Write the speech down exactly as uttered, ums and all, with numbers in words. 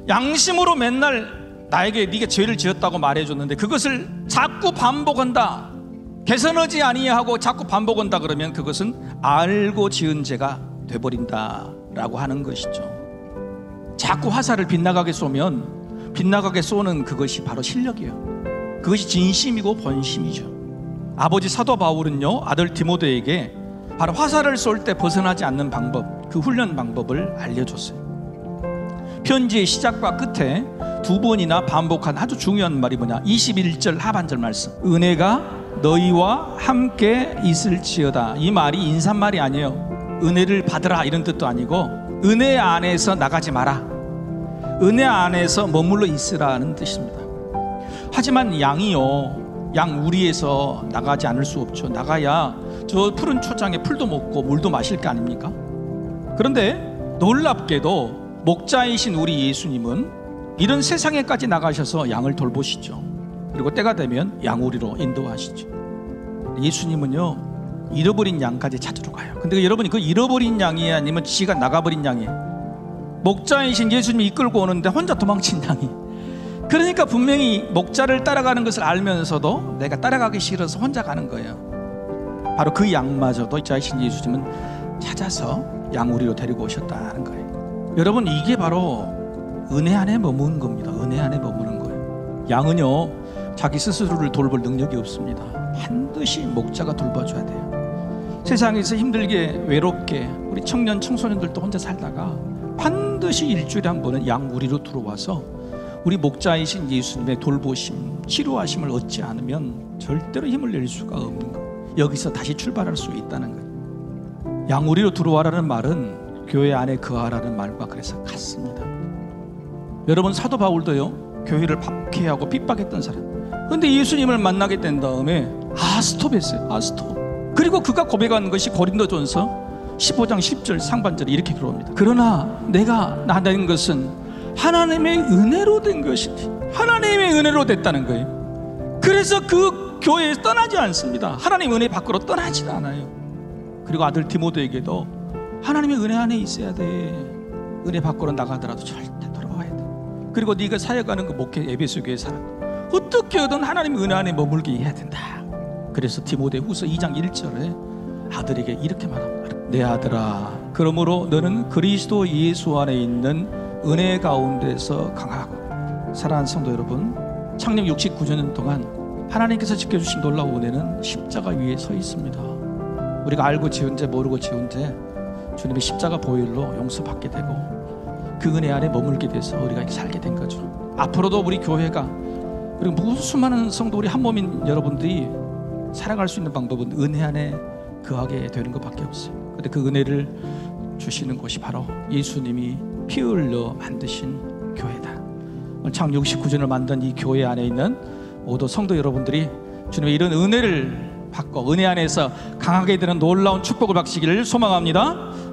양심으로 맨날 나에게 네가 죄를 지었다고 말해줬는데 그것을 자꾸 반복한다, 개선하지 아니하고 자꾸 반복한다 그러면 그것은 알고 지은 죄가 돼버린다 라고 하는 것이죠. 자꾸 화살을 빗나가게 쏘면 빗나가게 쏘는 그것이 바로 실력이에요. 그것이 진심이고 본심이죠. 아버지 사도 바울은요, 아들 디모데에게 바로 화살을 쏠 때 벗어나지 않는 방법, 그 훈련 방법을 알려줬어요. 편지의 시작과 끝에 두 번이나 반복한 아주 중요한 말이 뭐냐, 이십일 절 하반절 말씀, 은혜가 너희와 함께 있을지어다. 이 말이 인사말이 아니에요. 은혜를 받으라 이런 뜻도 아니고 은혜 안에서 나가지 마라, 은혜 안에서 머물러 있으라는 뜻입니다. 하지만 양이요, 양 우리에서 나가지 않을 수 없죠. 나가야 저 푸른 초장에 풀도 먹고 물도 마실 거 아닙니까? 그런데 놀랍게도 목자이신 우리 예수님은 이런 세상에까지 나가셔서 양을 돌보시죠. 그리고 때가 되면 양우리로 인도하시죠. 예수님은요, 잃어버린 양까지 찾으러 가요. 근데 여러분이 그 잃어버린 양이 아니면 지가 나가버린 양이에요. 목자이신 예수님이 이끌고 오는데 혼자 도망친 양이, 그러니까 분명히 목자를 따라가는 것을 알면서도 내가 따라가기 싫어서 혼자 가는 거예요. 바로 그 양마저도 자신 예수님은 찾아서 양우리로 데리고 오셨다는 거예요. 여러분, 이게 바로 은혜 안에 머무는 겁니다. 은혜 안에 머무는 거예요. 양은요, 자기 스스로를 돌볼 능력이 없습니다. 반드시 목자가 돌봐줘야 돼요. 세상에서 힘들게 외롭게 우리 청년 청소년들도 혼자 살다가 반드시 일주일에 한 번은 양우리로 들어와서 우리 목자이신 예수님의 돌보심, 치료하심을 얻지 않으면 절대로 힘을 낼 수가 없는 거예요. 여기서 다시 출발할 수 있다는 거예요. 양우리로 들어와라는 말은 교회 안에 거하라는 말과 그래서 같습니다. 여러분, 사도 바울도요, 교회를 박해하고 핍박했던 사람. 근데 예수님을 만나게 된 다음에 아 스톱했어요. 아 스톱. 그리고 그가 고백한 것이 고린도전서 십오 장 십 절 상반절에 이렇게 그럽니다. 그러나 내가 나된 것은 하나님의 은혜로 된 것이지, 하나님의 은혜로 됐다는 거예요. 그래서 그 교회에서 떠나지 않습니다. 하나님의 은혜 밖으로 떠나지도 않아요. 그리고 아들 디모데에게도 하나님의 은혜 안에 있어야 돼. 은혜 밖으로 나가더라도 절대 돌아와야 돼. 그리고 네가 사역하는 그 목회 에베소 교회 사람 어떻게든 하나님의 은혜 안에 머물게 해야 된다. 그래서 디모데후서 이 장 일 절에 아들에게 이렇게 말합니다. 내 아들아, 그러므로 너는 그리스도 예수 안에 있는 은혜 가운데서 강하고. 사랑하는 성도 여러분, 창립 육십구 년 동안 하나님께서 지켜주신 놀라운 은혜는 십자가 위에 서 있습니다. 우리가 알고 지은 죄 모르고 지은 죄 주님의 십자가 보혈로 용서받게 되고 그 은혜 안에 머물게 돼서 우리가 살게 된 거죠. 앞으로도 우리 교회가, 그리고 무슨 수많은 성도, 우리 한 몸인 여러분들이 살아갈 수 있는 방법은 은혜 안에 거하게 되는 것밖에 없어요. 근데 그 은혜를 주시는 곳이 바로 예수님이 피 흘려 만드신 교회다. 창 육십구 년을 만든 이 교회 안에 있는 모두 성도 여러분들이 주님의 이런 은혜를 받고 은혜 안에서 강하게 되는 놀라운 축복을 받으시기를 소망합니다.